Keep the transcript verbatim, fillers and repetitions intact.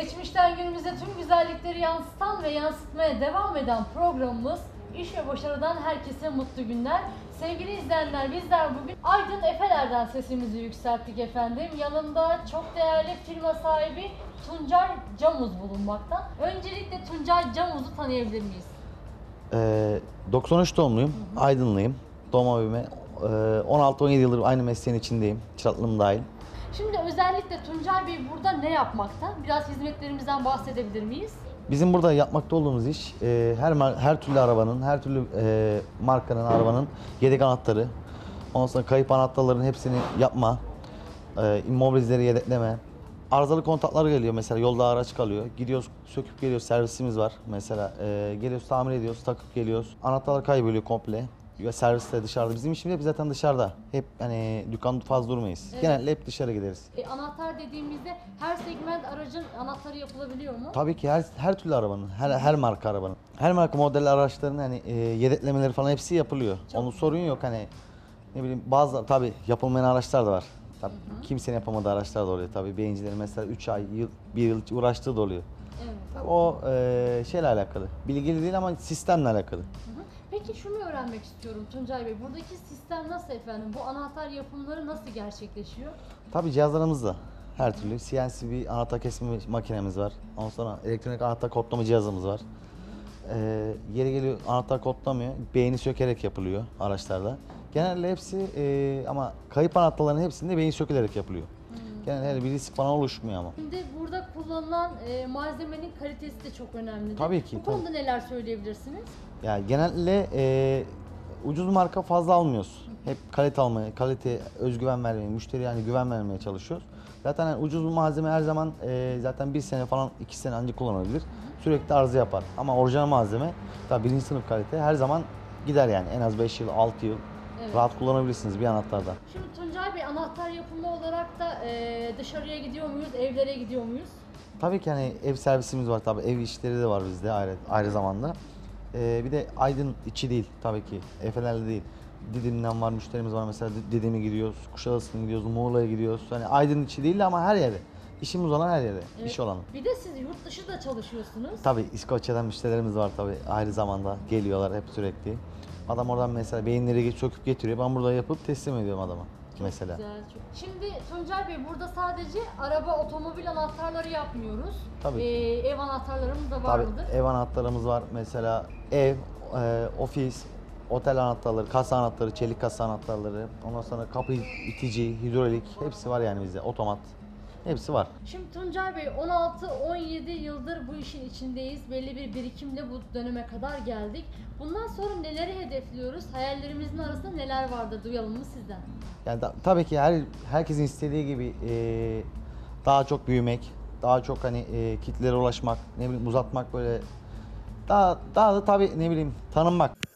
Geçmişten günümüze tüm güzellikleri yansıtan ve yansıtmaya devam eden programımız İş ve Başarıdan herkese mutlu günler. Sevgili izleyenler, bizler bugün Aydın Efeler'den sesimizi yükselttik efendim. Yanımda çok değerli firma sahibi Tuncay Camuz bulunmakta. Öncelikle Tuncay Camuz'u tanıyabilir miyiz? Ee, doksan üç doğumluyum, hı hı. Aydınlıyım. Doğma büyüme. Ee, on altı on yedi yıldır aynı mesleğin içindeyim, çıraklığım dahil. Şimdi özellikle Tuncay Bey burada ne yapmakta? Biraz hizmetlerimizden bahsedebilir miyiz? Bizim burada yapmakta olduğumuz iş e, her her türlü arabanın, her türlü e, markanın arabanın yedek anahtarı, ondan sonra kayıp anahtarların hepsini yapma, e, immobilizleri yedekleme. Arızalı kontaklar geliyor mesela, yolda araç kalıyor. Gidiyoruz, söküp geliyoruz, servisimiz var mesela. E, geliyoruz, tamir ediyoruz, takıp geliyoruz. Anahtarlar kayboluyor komple. Ve serviste dışarıda. Bizim işimiz hep zaten dışarıda. Hep hani dükkan fazla durmayız. Evet. Genelde hep dışarı gideriz. E, anahtar dediğimizde her segment aracın anahtarı yapılabiliyor mu? Tabii ki her her türlü arabanın, her her marka arabanın. Her marka model araçların hani e, yedeklemeleri falan hepsi yapılıyor. Çok Onun sorun yok hani. Ne bileyim bazı tabii yapılmayan araçlar da var. Tabii hı hı. Kimsenin yapamadığı araçlar da oluyor tabii. Beyincilerin mesela üç ay, yıl, bir yıl uğraştığı da oluyor. Evet. Tabii o e, şeyle alakalı. Bilgili değil ama sistemle alakalı. Hı hı. Peki şunu öğrenmek istiyorum Tuncay Bey. Buradaki sistem nasıl efendim? Bu anahtar yapımları nasıl gerçekleşiyor? Tabii cihazlarımızda her türlü. C N C bir anahtar kesme makinemiz var. Ondan sonra elektronik anahtar kodlama cihazımız var. Ee, yeri geliyor anahtar kodlamıyor. Beyni sökerek yapılıyor araçlarda. Genelde hepsi e, ama kayıp anahtarların hepsinde beyin sökülerek yapılıyor. Hmm. Genelde bir risk falan oluşmuyor ama. Şimdi burada kullanılan e, malzemenin kalitesi de çok önemli. Tabii ki. Bu konuda tabii. Neler söyleyebilirsiniz? Yani genelde e, ucuz marka fazla almıyoruz. Hep kalite almaya, kalite, özgüven vermeye, müşteriye yani güven vermeye çalışıyoruz. Zaten yani ucuz bir malzeme her zaman e, zaten bir sene falan, iki sene ancak kullanılabilir. Hı hı. Sürekli arıza yapar. Ama orijinal malzeme, tabii birinci sınıf kalite her zaman gider yani. En az beş yıl, altı yıl evet. Rahat kullanabilirsiniz bir anahtardan. Şimdi Tuncay Bey, anahtar yapımı olarak da e, dışarıya gidiyor muyuz, evlere gidiyor muyuz? Tabii ki hani ev servisimiz var tabii, ev işleri de var bizde ayrı, ayrı zamanda. Ee, bir de Aydın içi değil tabii ki, Efeler'de değil. Didim'den var, müşterimiz var mesela, Didim'e gidiyoruz, Kuşadası'na gidiyoruz, Muğla'ya gidiyoruz. Hani Aydın içi değil ama her yerde. İşimiz olan her yerde, evet. İş olan. Bir de siz yurt dışı da çalışıyorsunuz. Tabii İskoçya'dan müşterilerimiz var tabii, ayrı zamanda geliyorlar hep sürekli. Adam oradan mesela beyinleri söküp getiriyor, ben burada yapıp teslim ediyorum adama. Çok mesela. Güzel, çok. Şimdi Tuncay Bey, burada sadece araba, otomobil anahtarları yapmıyoruz. Tabii. Ee, ev anahtarlarımız da var Tabii, mıdır? ev anahtarımız var. Mesela ev, e, ofis, otel anahtarları, kasa anahtarı, çelik kasa anahtarları. Ondan sonra kapı itici, hidrolik hepsi var yani bizde. Otomat. Hepsi var. Şimdi Tuncay Bey, on altı on yedi yıldır bu işin içindeyiz. Belli bir birikimle bu döneme kadar geldik. Bundan sonra neleri hedefliyoruz? Hayallerimizin arasında neler vardır? Duyalım mı sizden? Yani da, tabii ki her herkesin istediği gibi e, daha çok büyümek, daha çok hani e, kitlelere ulaşmak, ne bileyim uzatmak böyle daha daha da tabii ne bileyim tanınmak.